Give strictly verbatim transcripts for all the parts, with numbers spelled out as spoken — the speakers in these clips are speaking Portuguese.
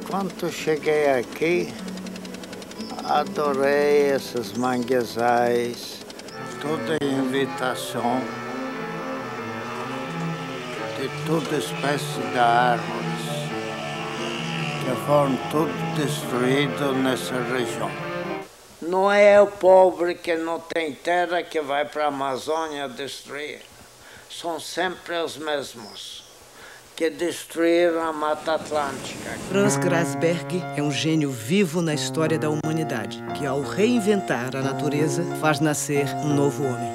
Quando cheguei aqui, adorei esses manguezais, toda invitação de toda espécie de árvores, que foram tudo destruídos nessa região. Não é o pobre que não tem terra que vai para a Amazônia destruir. São sempre os mesmos que destruíram a Mata Atlântica. Franz Grasberg é um gênio vivo na história da humanidade, que ao reinventar a natureza faz nascer um novo homem.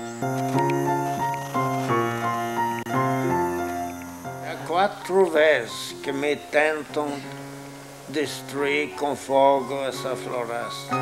É quatro vezes que me tentam destruir com fogo essa floresta.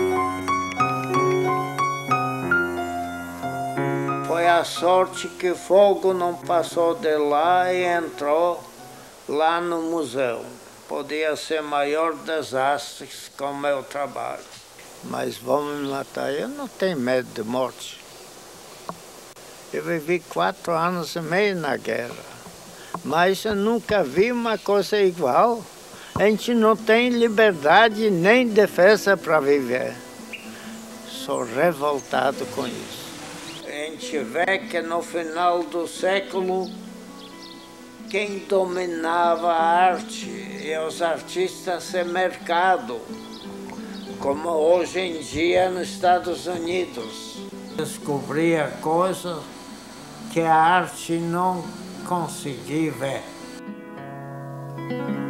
Foi a sorte que o fogo não passou de lá e entrou lá no museu. Podia ser maior desastre com o meu trabalho. Mas vamos me matar, eu não tenho medo de morte. Eu vivi quatro anos e meio na guerra, mas eu nunca vi uma coisa igual. A gente não tem liberdade nem defesa para viver. Sou revoltado com isso. A gente vê que no final do século, quem dominava a arte e os artistas é mercado, como hoje em dia nos Estados Unidos. Descobria coisas que a arte não conseguia ver.